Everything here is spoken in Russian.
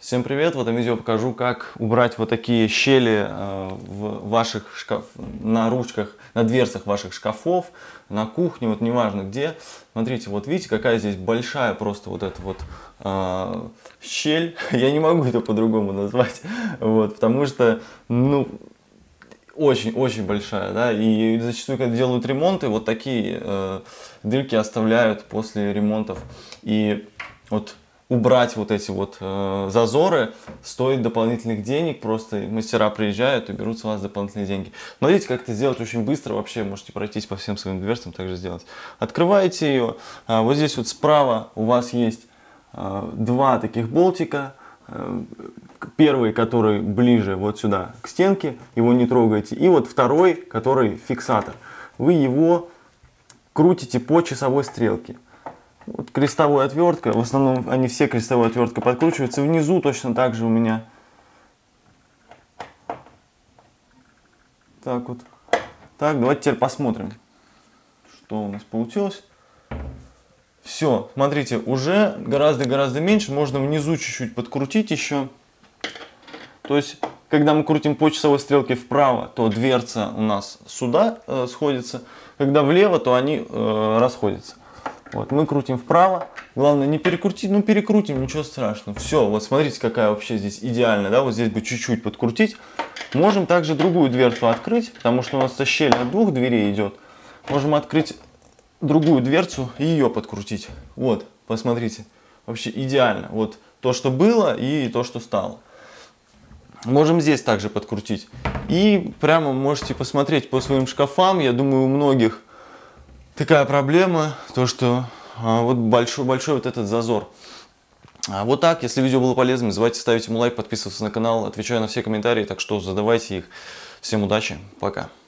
Всем привет! В этом видео покажу, как убрать вот такие щели в ваших на ручках, на дверцах ваших шкафов, на кухне, вот неважно где. Смотрите, вот видите, какая здесь большая просто вот эта вот щель. Я не могу это по-другому назвать, вот, потому что, ну, очень-очень большая, да, и зачастую, когда делают ремонты, вот такие дырки оставляют после ремонтов. И вот убрать вот эти вот зазоры стоит дополнительных денег, просто мастера приезжают и берут с вас дополнительные деньги. Но видите, как это сделать очень быстро, вообще можете пройтись по всем своим дверцам, также сделать. Открываете ее, вот здесь вот справа у вас есть два таких болтика. Первый, который ближе вот сюда к стенке, его не трогаете. И вот второй, который фиксатор. Вы его крутите по часовой стрелке. Вот крестовая отвертка, в основном они все крестовой отверткой подкручиваются. Внизу точно так же у меня. Так вот. Так, давайте теперь посмотрим, что у нас получилось. Все, смотрите, уже гораздо меньше. Можно внизу чуть-чуть подкрутить еще. То есть, когда мы крутим по часовой стрелке вправо, то дверца у нас сюда сходится. Когда влево, то они расходятся. Вот, мы крутим вправо. Главное не перекрутить, ну перекрутим, ничего страшного. Все, вот смотрите, какая вообще здесь идеальная, да, вот здесь бы чуть-чуть подкрутить. Можем также другую дверцу открыть, потому что у нас щель от двух дверей идет. Можем открыть другую дверцу и ее подкрутить. Вот, посмотрите, вообще идеально. Вот то, что было, и то, что стало. Можем здесь также подкрутить. И прямо можете посмотреть по своим шкафам. Я думаю, у многих такая проблема, то что вот большой вот этот зазор. Вот так, если видео было полезным, не забывайте ставить ему лайк, подписываться на канал, отвечаю на все комментарии, так что задавайте их. Всем удачи, пока.